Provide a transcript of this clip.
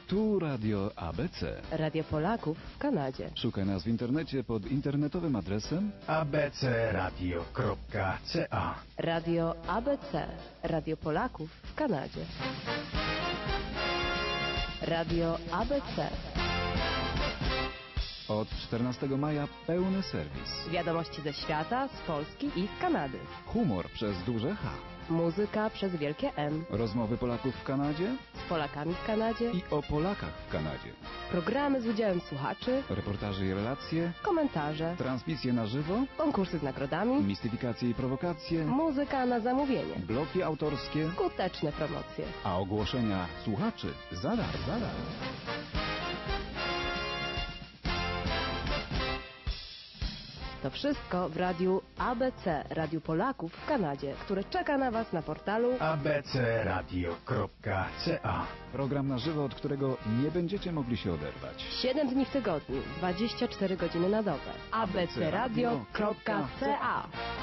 Tu Radio ABC. Radio Polaków w Kanadzie. Szukaj nas w internecie pod internetowym adresem abcradio.ca. Radio ABC. Radio Polaków w Kanadzie. Radio ABC. Od 14 maja pełny serwis. Wiadomości ze świata, z Polski i z Kanady. Humor przez duże H. Muzyka przez wielkie M. Rozmowy Polaków w Kanadzie Z Polakami w Kanadzie. i o Polakach w Kanadzie. Programy z udziałem słuchaczy. Reportaże i relacje, Komentarze. transmisje na żywo, Konkursy z nagrodami. mistyfikacje i prowokacje, Muzyka na zamówienie. bloki autorskie, Skuteczne promocje. a ogłoszenia słuchaczy za darmo. To wszystko w radiu ABC, Radiu Polaków w Kanadzie, które czeka na Was na portalu abcradio.ca. Program na żywo, od którego nie będziecie mogli się oderwać. 7 dni w tygodniu, 24 godziny na dobę. abcradio.ca